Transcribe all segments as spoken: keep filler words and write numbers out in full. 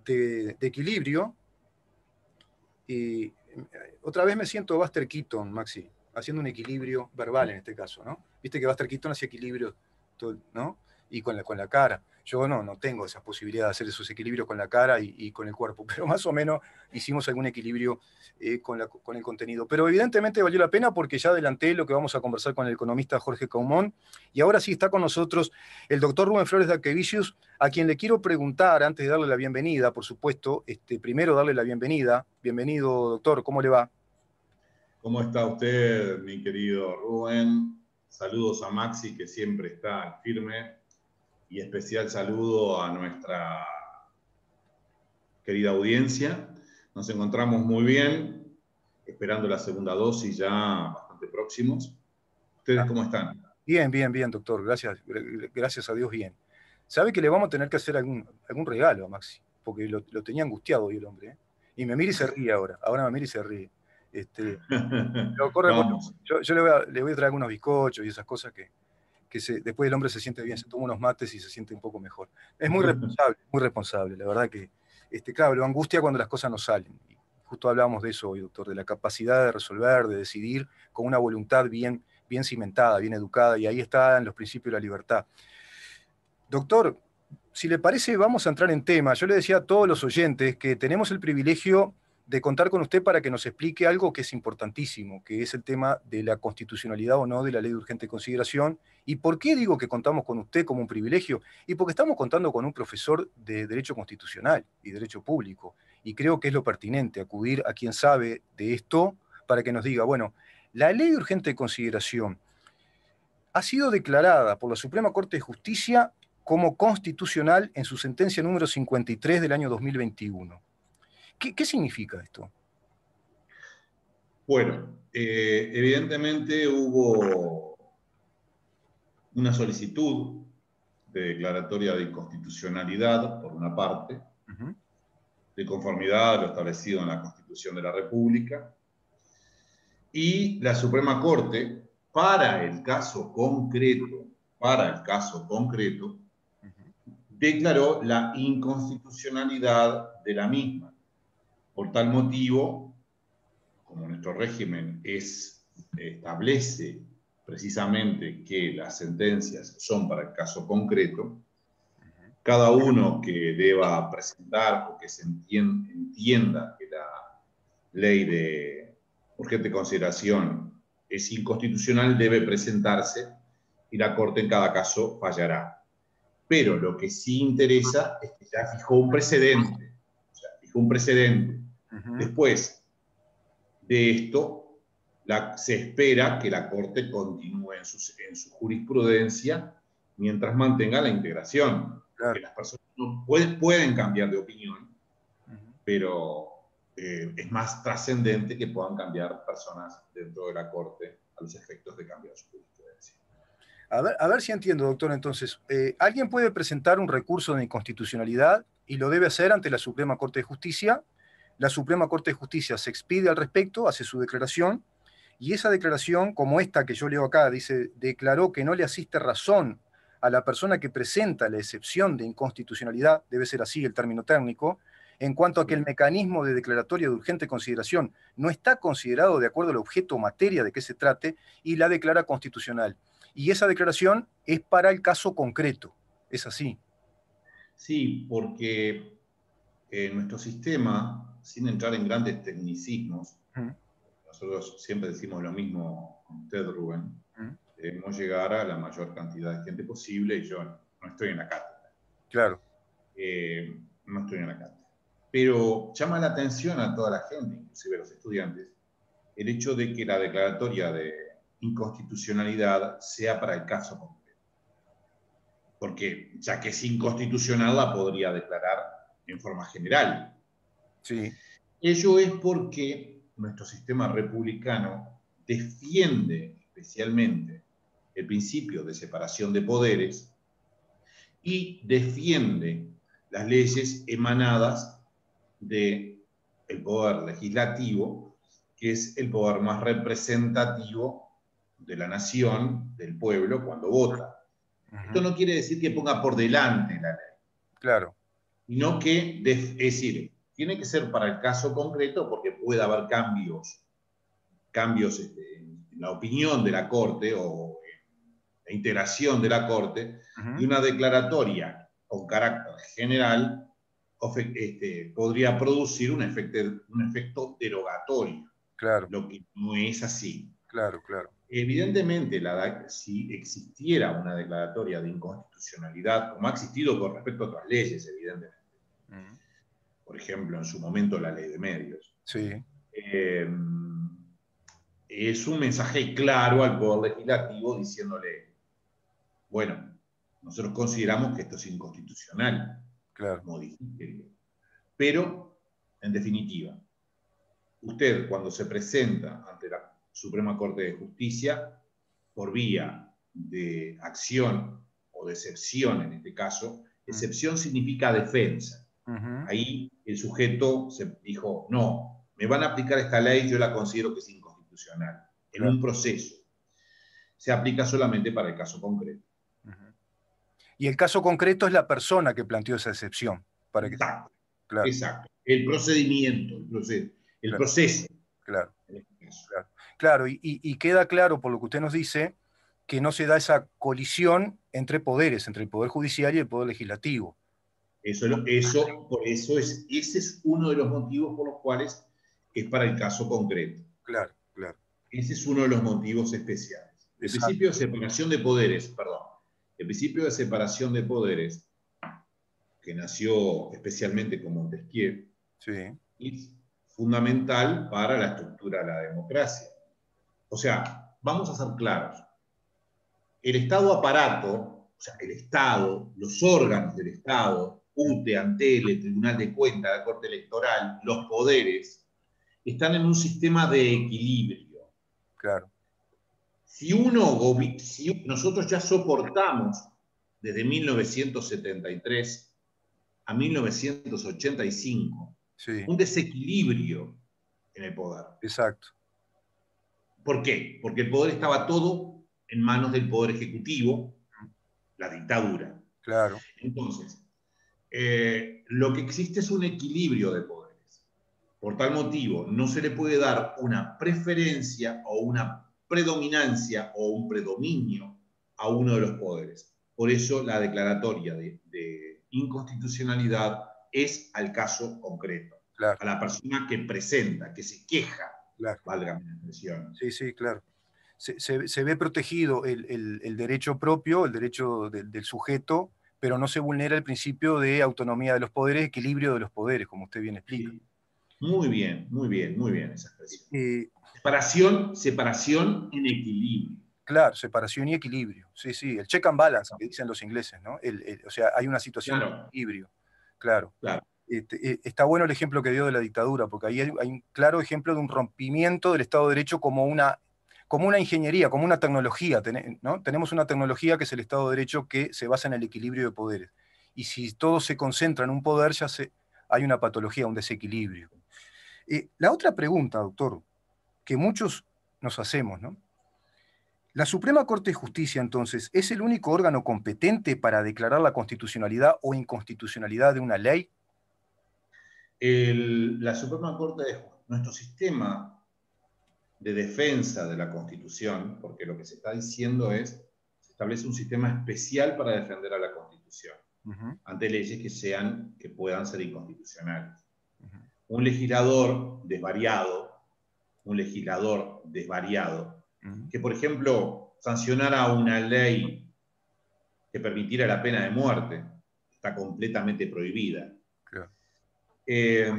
este, de equilibrio. Y otra vez me siento Buster Keaton, Maxi, haciendo un equilibrio verbal en este caso, ¿no? Viste que Buster Keaton hacía equilibrio, ¿no? Y con la, con la cara. Yo no, no tengo esa posibilidad de hacer esos equilibrios con la cara y, y con el cuerpo, pero más o menos hicimos algún equilibrio eh, con, la, con el contenido. Pero evidentemente valió la pena porque ya adelanté lo que vamos a conversar con el economista Jorge Caumont, y ahora sí está con nosotros el doctor Rubén Flores de Arquevicius, a quien le quiero preguntar, antes de darle la bienvenida, por supuesto, este, primero darle la bienvenida. Bienvenido, doctor, ¿cómo le va? ¿Cómo está usted, mi querido Rubén? Saludos a Maxi, que siempre está firme, y especial saludo a nuestra querida audiencia. Nos encontramos muy bien, esperando la segunda dosis ya bastante próximos. ¿Ustedes cómo están? Bien, bien, bien, doctor. Gracias, gracias a Dios, bien. ¿Sabe que le vamos a tener que hacer algún, algún regalo a Maxi? Porque lo, lo tenía angustiado hoy el hombre, ¿eh? Y me mira y se ríe ahora. Ahora me mira y se ríe. Este, pero corre, Vamos. yo, yo le, voy a, le voy a traer algunos bizcochos y esas cosas que, que se, después el hombre se siente bien, se toma unos mates y se siente un poco mejor. Es muy responsable, muy responsable. La verdad que, este, claro, lo angustia cuando las cosas no salen. Y justo hablábamos de eso hoy, doctor, de la capacidad de resolver, de decidir con una voluntad bien, bien cimentada, bien educada, y ahí están los principios de la libertad. Doctor, si le parece, vamos a entrar en tema. Yo le decía a todos los oyentes que tenemos el privilegio de contar con usted para que nos explique algo que es importantísimo, que es el tema de la constitucionalidad o no de la ley de urgente consideración. ¿Y por qué digo que contamos con usted como un privilegio? Y porque estamos contando con un profesor de Derecho Constitucional y Derecho Público. Y creo que es lo pertinente acudir a quien sabe de esto para que nos diga, bueno, la ley de urgente consideración ha sido declarada por la Suprema Corte de Justicia como constitucional en su sentencia número cincuenta y tres del año dos mil veintiuno. ¿Qué, qué significa esto? Bueno, eh, evidentemente hubo una solicitud de declaratoria de inconstitucionalidad, por una parte, Uh-huh. de conformidad a lo establecido en la Constitución de la República, y la Suprema Corte, para el caso concreto, para el caso concreto, declaró la inconstitucionalidad de la misma. Por tal motivo, como nuestro régimen es, establece precisamente que las sentencias son para el caso concreto, cada uno que deba presentar o que se entienda, entienda que la ley de urgente consideración es inconstitucional debe presentarse y la Corte en cada caso fallará. Pero lo que sí interesa es que ya fijó un precedente. O sea, fijó un precedente. Uh-huh. Después de esto, la, se espera que la Corte continúe en su, en su jurisprudencia mientras mantenga la integración. Claro. Porque las personas no pueden, pueden cambiar de opinión, uh-huh. pero eh, es más trascendente que puedan cambiar personas dentro de la Corte a los efectos de cambiar su jurisprudencia. A ver, a ver si entiendo, doctor. Entonces, eh, alguien puede presentar un recurso de inconstitucionalidad y lo debe hacer ante la Suprema Corte de Justicia. La Suprema Corte de Justicia se expide al respecto, hace su declaración, y esa declaración, como esta que yo leo acá, dice, declaró que no le asiste razón a la persona que presenta la excepción de inconstitucionalidad, debe ser así el término técnico, en cuanto a que el mecanismo de declaratoria de urgente consideración no está considerado de acuerdo al objeto o materia de que se trate y la declara constitucional. Y esa declaración es para el caso concreto, ¿es así? Sí, porque en nuestro sistema, sin entrar en grandes tecnicismos, ¿Mm? nosotros siempre decimos lo mismo con usted, Rubén, ¿Mm? debemos llegar a la mayor cantidad de gente posible y yo no estoy en la cátedra. Claro. Eh, no estoy en la cátedra. Pero llama la atención a toda la gente, inclusive a los estudiantes, el hecho de que la declaratoria de inconstitucionalidad sea para el caso concreto. Porque ya que es inconstitucional, la podría declarar en forma general. Sí. Ello es porque nuestro sistema republicano defiende especialmente el principio de separación de poderes y defiende las leyes emanadas del poder legislativo, que es el poder más representativo de la nación, del pueblo, cuando vota. Uh-huh. Esto no quiere decir que ponga por delante la ley. Claro. sino que, es decir, tiene que ser para el caso concreto porque puede haber cambios, cambios este, en la opinión de la Corte o en la integración de la Corte, Uh-huh. y una declaratoria con carácter general este, podría producir un efecto, un efecto derogatorio, Claro. lo que no es así. Claro, claro. Evidentemente, la, si existiera una declaratoria de inconstitucionalidad, como ha existido con respecto a otras leyes, evidentemente, uh-huh. Por ejemplo, en su momento la ley de medios, sí. eh, es un mensaje claro al Poder Legislativo diciéndole, bueno, nosotros consideramos que esto es inconstitucional, claro. modifique. Pero, en definitiva, usted cuando se presenta ante la Suprema Corte de Justicia, por vía de acción o de excepción en este caso, excepción significa defensa. Uh-huh. Ahí el sujeto se dijo, no, me van a aplicar esta ley, yo la considero que es inconstitucional. En claro. un proceso. Se aplica solamente para el caso concreto. Uh-huh. Y el caso concreto es la persona que planteó esa excepción. Para exacto, que... claro. exacto. El procedimiento, el proceso. El claro. proceso. Claro, claro. claro. Y, y, y queda claro, por lo que usted nos dice, que no se da esa colisión entre poderes, entre el Poder Judicial y el Poder Legislativo. Eso, eso, por eso es, ese es uno de los motivos por los cuales es para el caso concreto. Claro, claro. Ese es uno de los motivos especiales. El Exacto. principio de separación de poderes, perdón, el principio de separación de poderes, que nació especialmente con Montesquieu, sí. es fundamental para la estructura de la democracia. O sea, vamos a ser claros. El Estado aparato, o sea, el Estado, los órganos del Estado, U T E, Antele, Tribunal de Cuentas, la Corte Electoral, los poderes, están en un sistema de equilibrio. Claro. Si uno, si nosotros ya soportamos desde mil novecientos setenta y tres a mil novecientos ochenta y cinco sí. un desequilibrio en el poder. Exacto. ¿Por qué? Porque el poder estaba todo en manos del Poder Ejecutivo, la dictadura. Claro. Entonces, eh, lo que existe es un equilibrio de poderes. Por tal motivo, no se le puede dar una preferencia o una predominancia o un predominio a uno de los poderes. Por eso la declaratoria de, de inconstitucionalidad es al caso concreto, claro. a la persona que presenta, que se queja, claro. valga mi expresión. Sí, sí, claro. Se, se, se ve protegido el, el, el derecho propio, el derecho de, del sujeto, pero no se vulnera el principio de autonomía de los poderes, equilibrio de los poderes, como usted bien explica. Sí. Muy bien, muy bien, muy bien esa expresión. Eh, separación, separación en equilibrio. Claro, separación y equilibrio. Sí, sí, el check and balance, que dicen los ingleses, ¿no? El, el, o sea, hay una situación claro. de equilibrio. Claro. claro. Este, eh, está bueno el ejemplo que dio de la dictadura, porque ahí hay, hay un claro ejemplo de un rompimiento del Estado de Derecho como una, como una ingeniería, como una tecnología, ¿no? Tenemos una tecnología que es el Estado de Derecho que se basa en el equilibrio de poderes. Y si todo se concentra en un poder, ya se, hay una patología, un desequilibrio. Eh, la otra pregunta, doctor, que muchos nos hacemos, ¿no? ¿La Suprema Corte de Justicia, entonces, es el único órgano competente para declarar la constitucionalidad o inconstitucionalidad de una ley? El, la Suprema Corte de Justicia, nuestro sistema de defensa de la Constitución, porque lo que se está diciendo es, se establece un sistema especial para defender a la Constitución, uh-huh. ante leyes que, sean, que puedan ser inconstitucionales. Uh-huh. Un legislador desvariado, un legislador desvariado, uh-huh. que por ejemplo sancionara una ley que permitiera la pena de muerte, está completamente prohibida. Claro. Eh,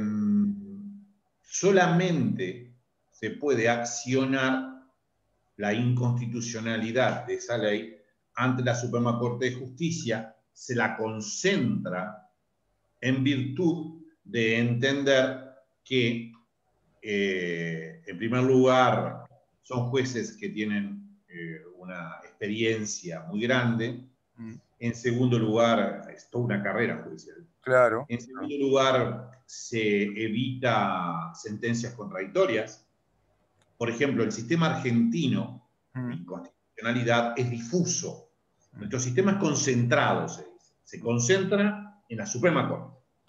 solamente se puede accionar la inconstitucionalidad de esa ley ante la Suprema Corte de Justicia, se la concentra en virtud de entender que, eh, en primer lugar, son jueces que tienen eh, una experiencia muy grande. Mm. En segundo lugar, es toda una carrera judicial. Claro. En segundo lugar, se evita sentencias contradictorias. Por ejemplo, el sistema argentino mm. de inconstitucionalidad es difuso. Mm. Nuestro sistema es concentrado, se dice. Se concentra en la Suprema Corte.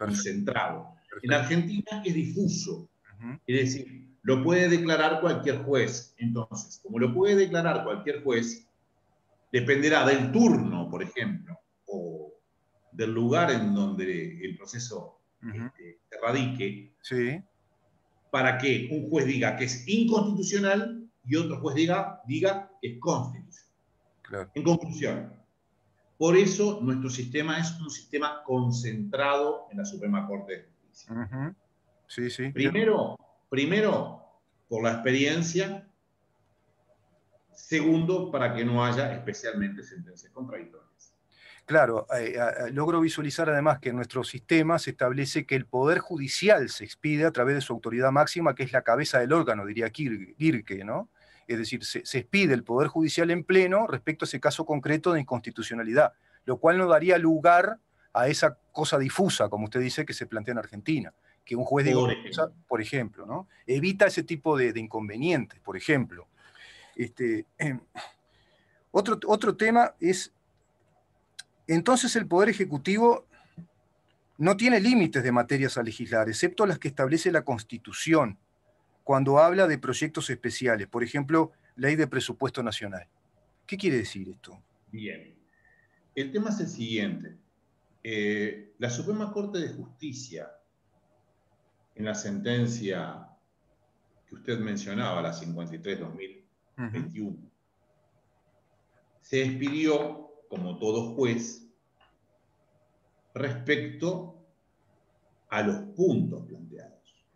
concentrado. Perfecto. En Argentina es difuso, uh-huh. Es decir, lo puede declarar cualquier juez. Entonces, como lo puede declarar cualquier juez, dependerá del turno, por ejemplo, o del lugar en donde el proceso uh-huh. este, se radique, sí. para que un juez diga que es inconstitucional y otro juez diga, diga que es constitucional. Claro. En conclusión, por eso nuestro sistema es un sistema concentrado en la Suprema Corte de Justicia. Uh-huh. Sí, sí. Primero, primero, por la experiencia. Segundo, para que no haya especialmente sentencias contradictorias. Claro, eh, eh, logro visualizar además que en nuestro sistema se establece que el Poder Judicial se expide a través de su autoridad máxima, que es la cabeza del órgano, diría Kirke, ¿no? Es decir, se, se expide el Poder Judicial en pleno respecto a ese caso concreto de inconstitucionalidad, lo cual no daría lugar a esa cosa difusa, como usted dice, que se plantea en Argentina, que un juez diga, por ejemplo, por ejemplo, ¿no? Evita ese tipo de, de inconvenientes, por ejemplo. Este, eh, otro, otro tema es, entonces el Poder Ejecutivo no tiene límites de materias a legislar, excepto las que establece la Constitución, cuando habla de proyectos especiales, por ejemplo, Ley de Presupuesto Nacional. ¿Qué quiere decir esto? Bien. El tema es el siguiente. Eh, la Suprema Corte de Justicia, en la sentencia que usted mencionaba, la cincuenta y tres barra dos mil veintiuno, uh-huh. se despidió, como todo juez, respecto a los puntos planteados.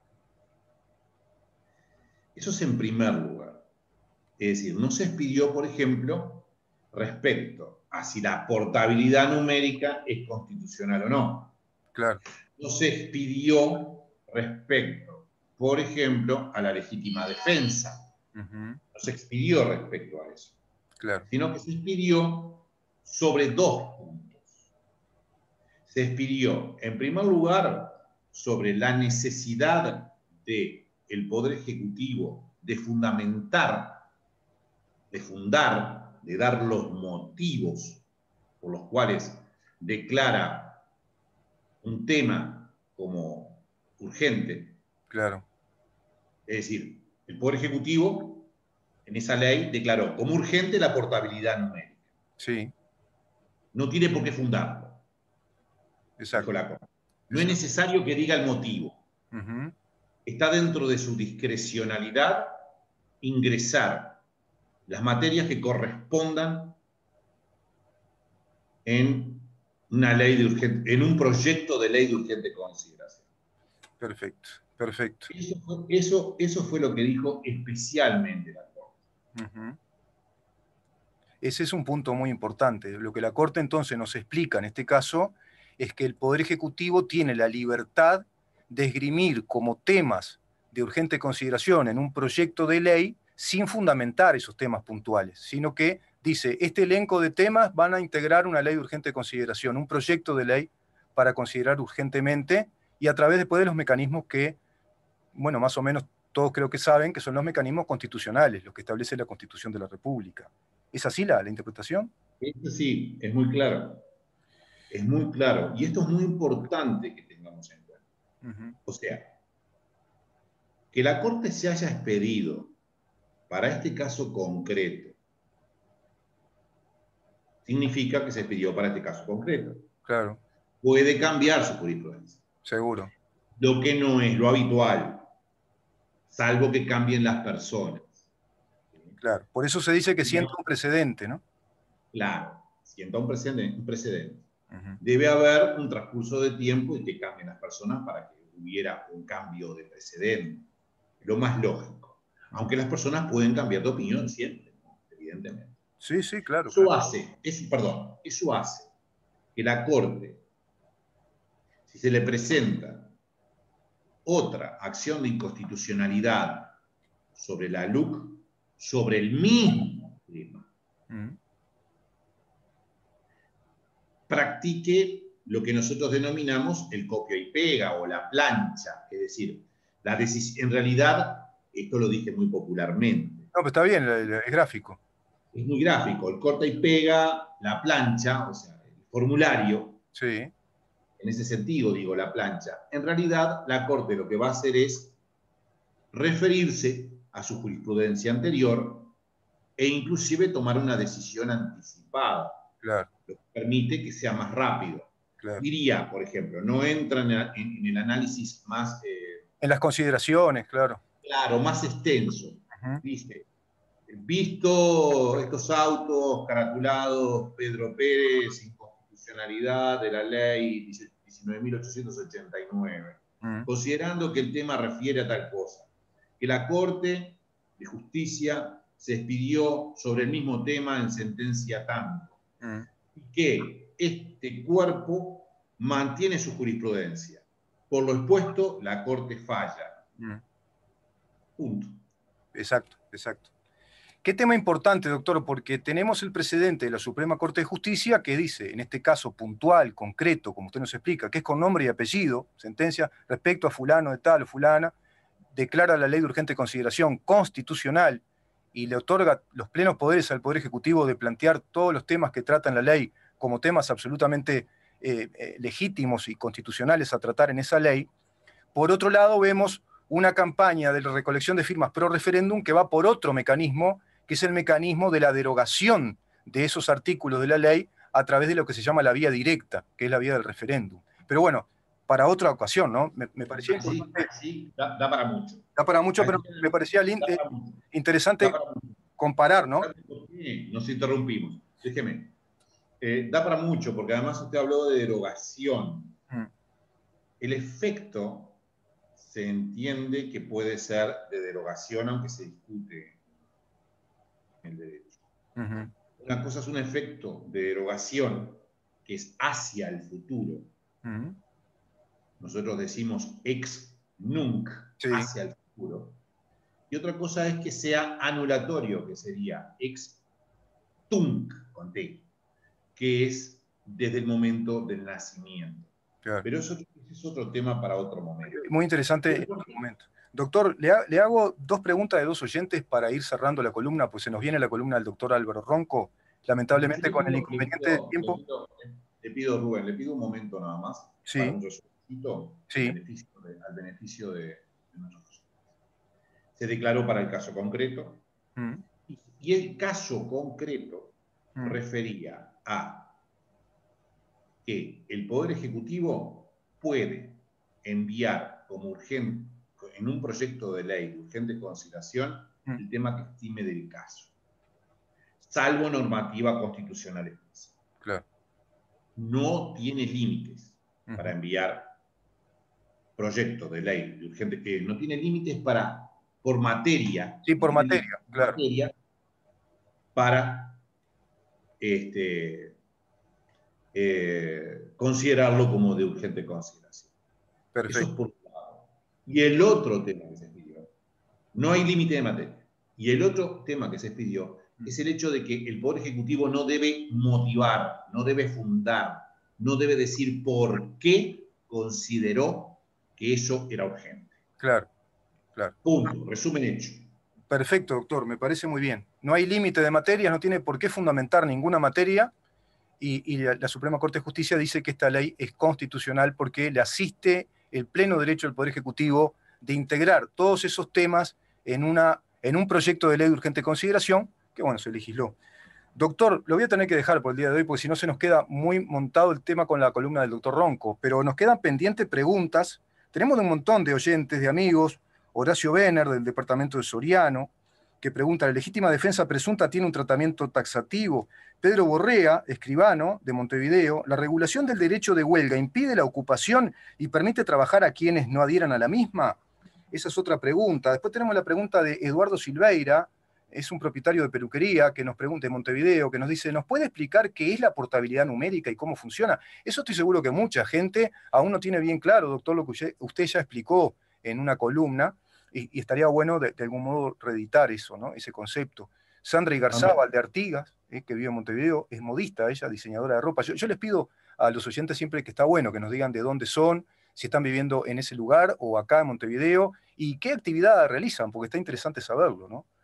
Eso es en primer lugar. Es decir, no se expidió, por ejemplo, respecto a si la portabilidad numérica es constitucional o no. Claro. No se expidió respecto, por ejemplo, a la legítima defensa. Uh-huh. No se expidió respecto a eso. Claro. Sino que se expidió sobre dos puntos. Se expidió, en primer lugar, sobre la necesidad del Poder Ejecutivo de fundamentar, de fundar, de dar los motivos por los cuales declara un tema como urgente. Claro. Es decir, el Poder Ejecutivo en esa ley declaró como urgente la portabilidad numérica. Sí. No tiene por qué fundarlo. Exacto. Dijo la Corte. No Exacto. es necesario que diga el motivo. Uh-huh. Está dentro de su discrecionalidad ingresar las materias que correspondan en una ley de urgente, en un proyecto de ley de urgente consideración. Perfecto, perfecto. Eso fue, eso, eso fue lo que dijo especialmente la Corte. Uh-huh. Ese es un punto muy importante. Lo que la Corte entonces nos explica en este caso es que el Poder Ejecutivo tiene la libertad de esgrimir como temas de urgente consideración en un proyecto de ley sin fundamentar esos temas puntuales, sino que dice, este elenco de temas van a integrar una ley de urgente consideración, un proyecto de ley para considerar urgentemente y a través después de los mecanismos que, bueno, más o menos todos creo que saben que son los mecanismos constitucionales, los que establece la Constitución de la República. ¿Es así la, la interpretación? Esto sí, es muy claro. Es muy claro. Y esto es muy importante que tengamos en cuenta. Uh-huh. O sea, que la Corte se haya expedido para este caso concreto significa que se expidió para este caso concreto. Claro. Puede cambiar su jurisprudencia. Seguro. Lo que no es lo habitual, salvo que cambien las personas. Claro. Por eso se dice que sienta un precedente, ¿no? Claro, sienta un precedente. Un precedente. Uh-huh. Debe haber un transcurso de tiempo y que cambien las personas para que hubiera un cambio de precedente. Lo más lógico. Aunque las personas pueden cambiar de opinión siempre, ¿no? Evidentemente. Sí, sí, claro. Eso claro. hace, es, perdón, eso hace que la Corte, si se le presenta otra acción de inconstitucionalidad sobre la L U C, sobre el mismo tema, uh-huh. practique lo que nosotros denominamos el copia y pega o la plancha, es decir, la en realidad, esto lo dije muy popularmente. No, pero está bien, es gráfico. Es muy gráfico, el corta y pega, la plancha, o sea, el formulario, sí. en ese sentido, digo, la plancha. En realidad, la Corte lo que va a hacer es referirse a su jurisprudencia anterior e inclusive tomar una decisión anticipada, Claro, lo que permite que sea más rápido. claro. Diría, por ejemplo, no entra en, en, en el análisis más... Eh, En las consideraciones, claro. Claro, más extenso. Uh-huh. Dice, visto estos autos caratulados Pedro Pérez, inconstitucionalidad de la ley diecinueve mil ochocientos ochenta y nueve, uh-huh. considerando que el tema refiere a tal cosa, que la Corte de Justicia se expidió sobre el mismo tema en sentencia tanto, uh-huh. y que este cuerpo mantiene su jurisprudencia. Por lo expuesto, la Corte falla. Uh-huh. Punto. Exacto, exacto. ¿Qué tema importante, doctor? Porque tenemos el precedente de la Suprema Corte de Justicia que dice, en este caso puntual, concreto, como usted nos explica, que es con nombre y apellido, sentencia respecto a fulano de tal o fulana, declara la ley de urgente consideración constitucional y le otorga los plenos poderes al Poder Ejecutivo de plantear todos los temas que trata en la ley como temas absolutamente eh, eh, legítimos y constitucionales a tratar en esa ley. Por otro lado, vemos una campaña de recolección de firmas pro referéndum que va por otro mecanismo, que es el mecanismo de la derogación de esos artículos de la ley a través de lo que se llama la vía directa, que es la vía del referéndum. Pero bueno, para otra ocasión, ¿no? Me, me parecía sí, importante. Sí, da, da para mucho. Da para mucho, pero me parecía lindo, eh, interesante comparar, ¿no? Nos interrumpimos. Déjeme. Eh, da para mucho, porque además usted habló de derogación. Hmm. El efecto se entiende que puede ser de derogación, aunque se discute el derecho. Uh-huh. Una cosa es un efecto de derogación que es hacia el futuro. Uh-huh. Nosotros decimos ex nunc, sí. hacia el futuro. Y otra cosa es que sea anulatorio, que sería ex tunc, con T, que es desde el momento del nacimiento. Claro. Pero eso es otro tema para otro momento. Muy interesante en otro momento. Doctor, le, ha, le hago dos preguntas de dos oyentes para ir cerrando la columna, pues se nos viene la columna del doctor Álvaro Ronco, lamentablemente con el inconveniente de tiempo. Le pido, le pido, Rubén, le pido un momento nada más, sí. para un resultado sí. al beneficio, de, al beneficio de, de nuestros oyentes. Se declaró para el caso concreto, mm. y, y el caso concreto mm. refería a que el Poder Ejecutivo puede enviar como urgente, en un proyecto de ley de urgente consideración, mm. el tema que estime del caso, salvo normativa constitucional expresa. Claro. No tiene límites mm. para enviar proyectos de ley de urgente, que no tiene límites para, por materia. Sí, por materia, claro. Materia para este, eh, considerarlo como de urgente consideración. Perfecto. Eso es por un lado. Y el otro tema que se expidió, no hay límite de materia. Y el otro tema que se expidió es el hecho de que el Poder Ejecutivo no debe motivar, no debe fundar, no debe decir por qué consideró que eso era urgente. Claro, claro. Punto, resumen hecho. Perfecto, doctor, me parece muy bien. No hay límite de materias, no tiene por qué fundamentar ninguna materia, y, y la, la Suprema Corte de Justicia dice que esta ley es constitucional porque le asiste el pleno derecho del Poder Ejecutivo de integrar todos esos temas en, una, en un proyecto de ley de urgente consideración, que bueno, se legisló. Doctor, lo voy a tener que dejar por el día de hoy, porque si no se nos queda muy montado el tema con la columna del doctor Ronco, pero nos quedan pendientes preguntas. Tenemos un montón de oyentes, de amigos. Horacio Benner, del departamento de Soriano, que pregunta, ¿la legítima defensa presunta tiene un tratamiento taxativo? Pedro Borrea, escribano de Montevideo, ¿la regulación del derecho de huelga impide la ocupación y permite trabajar a quienes no adhieran a la misma? Esa es otra pregunta. Después tenemos la pregunta de Eduardo Silveira, es un propietario de peluquería que nos pregunta en Montevideo, que nos dice, ¿nos puede explicar qué es la portabilidad numérica y cómo funciona? Eso estoy seguro que mucha gente aún no tiene bien claro, doctor, lo que usted, usted ya explicó en una columna, y, y estaría bueno de, de algún modo reeditar eso, ¿no? Ese concepto. Sandra Igarzábal de Artigas, eh, que vive en Montevideo, es modista, ella, diseñadora de ropa. Yo, yo les pido a los oyentes siempre que está bueno que nos digan de dónde son, si están viviendo en ese lugar o acá en Montevideo, y qué actividad realizan, porque está interesante saberlo, ¿no?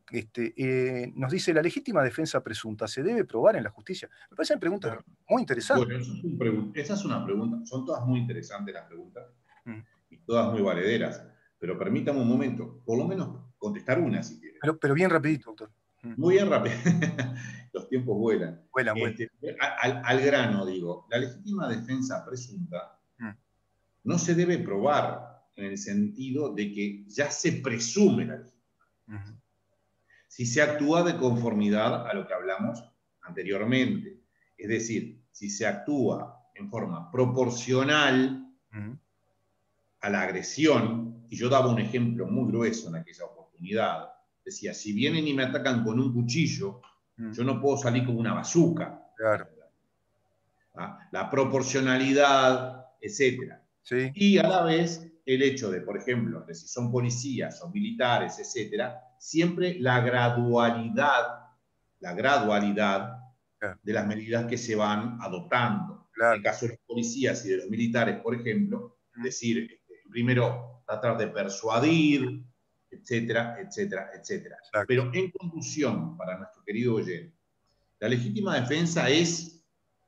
este, eh, nos dice, ¿la legítima defensa presunta se debe probar en la justicia? Me parecen preguntas Bueno, muy interesantes. bueno, eso es un pregun- esa es una pregunta. Son todas muy interesantes las preguntas Mm. y todas muy valederas. Pero permítame un momento, por lo menos contestar una si quiere. Pero, pero bien rapidito, doctor. Mm. Muy bien rápido. Los tiempos vuelan. Vuelan, vuelan. Este, al, al grano, digo, la legítima defensa presunta Mm. no se debe probar en el sentido de que ya se presume la legítima. Mm. Si se actúa de conformidad a lo que hablamos anteriormente, es decir, si se actúa en forma proporcional Mm. a la agresión, y yo daba un ejemplo muy grueso en aquella oportunidad, decía, si vienen y me atacan con un cuchillo, Mm. yo no puedo salir con una bazuca. Claro. ¿Ah? La proporcionalidad, etcétera. Sí. Y a la vez el hecho de, por ejemplo, de si son policías o militares, etcétera, siempre la gradualidad, la gradualidad Claro. de las medidas que se van adoptando. Claro. En el caso de los policías y de los militares, por ejemplo, Mm. decir, este, primero tratar de persuadir, etcétera, etcétera, etcétera. Exacto. Pero en conclusión, para nuestro querido oyente, la legítima defensa es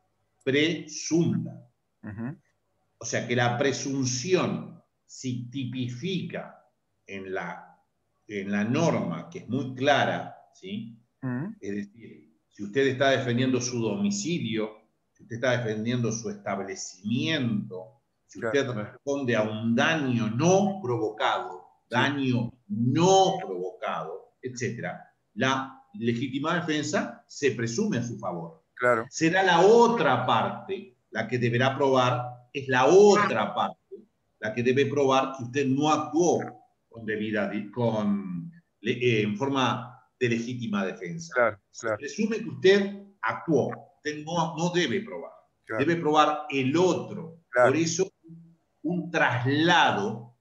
presunta. Uh-huh. O sea que la presunción si tipifica en la, en la norma, que es muy clara, ¿sí? Uh-huh. Es decir, si usted está defendiendo su domicilio, si usted está defendiendo su establecimiento, si usted claro. responde a un daño no provocado, daño sí. no provocado, etcétera, la legítima defensa se presume a su favor. Claro. Será la otra parte la que deberá probar, es la otra parte la que debe probar que usted no actuó con debida, con, eh, en forma de legítima defensa. Claro, claro. Se presume que usted actuó, usted no, no debe probar, claro. debe probar el otro. Claro. Por eso un traslado,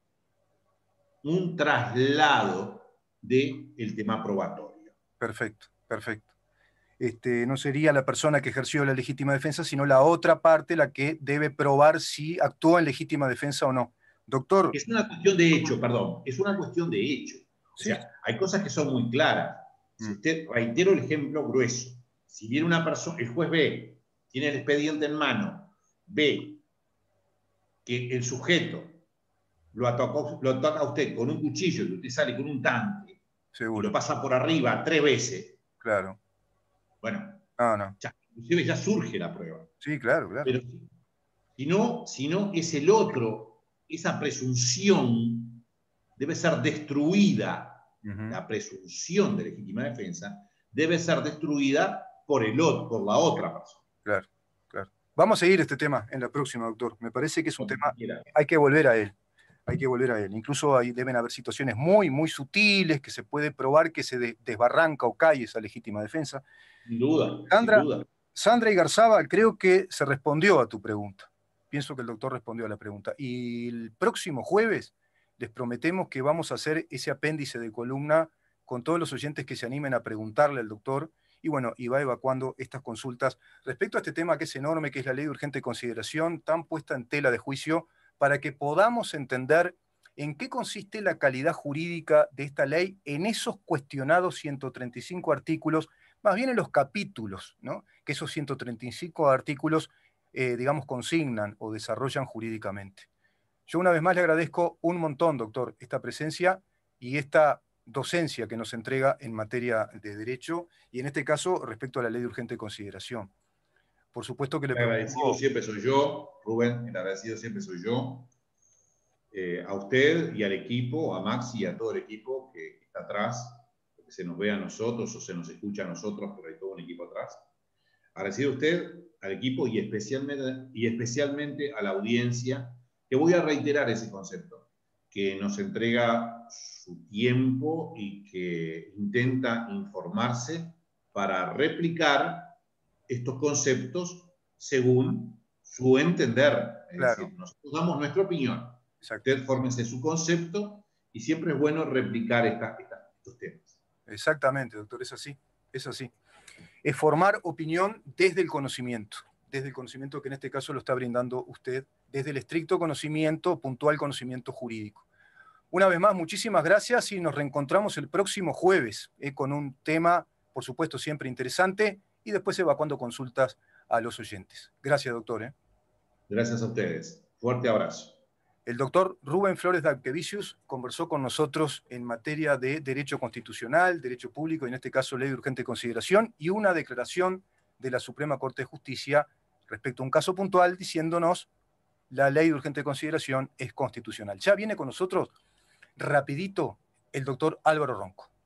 un traslado del tema probatorio. Perfecto, perfecto. Este, no sería la persona que ejerció la legítima defensa, sino la otra parte la que debe probar si actuó en legítima defensa o no. Doctor. Es una cuestión de hecho, perdón, es una cuestión de hecho. O sí. sea, hay cosas que son muy claras. Si usted, reitero el ejemplo grueso, si viene una persona, el juez ve, tiene el expediente en mano, ve que el sujeto lo ataca, lo ataca a usted con un cuchillo y usted sale con un tanque, seguro, y lo pasa por arriba tres veces. Claro. Bueno, no, no. Ya, inclusive ya surge la prueba. Sí, claro, claro. Pero si no, si no es el otro, esa presunción debe ser destruida. Uh-huh. La presunción de legítima defensa debe ser destruida por, el otro, por la otra persona. Claro, claro. Vamos a seguir este tema en la próxima, doctor. Me parece que es un Como tema, quiera. hay que volver a él. Hay que volver a él. Incluso ahí deben haber situaciones muy, muy sutiles que se puede probar que se de, desbarranca o cae esa legítima defensa. Sin duda, Sandra, sin duda. Sandra Igarzábal, creo que se respondió a tu pregunta. Pienso que el doctor respondió a la pregunta. Y el próximo jueves les prometemos que vamos a hacer ese apéndice de columna con todos los oyentes que se animen a preguntarle al doctor. Y bueno, y va evacuando estas consultas respecto a este tema que es enorme, que es la ley de urgente consideración, tan puesta en tela de juicio, para que podamos entender en qué consiste la calidad jurídica de esta ley en esos cuestionados ciento treinta y cinco artículos, más bien en los capítulos, ¿no? Que esos ciento treinta y cinco artículos, eh, digamos, consignan o desarrollan jurídicamente. Yo una vez más le agradezco un montón, doctor, esta presencia y esta docencia que nos entrega en materia de derecho y en este caso respecto a la ley de urgente consideración. Por supuesto que le el agradecido pregunto... siempre soy yo, Rubén, el agradecido siempre soy yo. Eh, a usted y al equipo, a Maxi y a todo el equipo que está atrás, que se nos ve a nosotros o se nos escucha a nosotros, pero hay todo un equipo atrás. Agradecido a usted, al equipo y especialmente, y especialmente a la audiencia, que voy a reiterar ese concepto, que nos entrega su tiempo y que intenta informarse para replicar estos conceptos según su entender. Es Claro. decir, nosotros damos nuestra opinión. Exacto. Usted fórmese su concepto y siempre es bueno replicar esta, esta, estos temas. Exactamente, doctor, es así, es así. Es formar opinión desde el conocimiento, desde el conocimiento que en este caso lo está brindando usted, desde el estricto conocimiento, puntual conocimiento jurídico. Una vez más, muchísimas gracias y nos reencontramos el próximo jueves eh, con un tema, por supuesto, siempre interesante y después evacuando consultas a los oyentes. Gracias, doctor. ¿eh? Gracias a ustedes. Fuerte abrazo. El doctor Rubén Flores Dacquevicius conversó con nosotros en materia de derecho constitucional, derecho público, en este caso ley de urgente consideración, y una declaración de la Suprema Corte de Justicia respecto a un caso puntual diciéndonos la ley de urgente consideración es constitucional. Ya viene con nosotros rapidito el doctor Álvaro Ronco.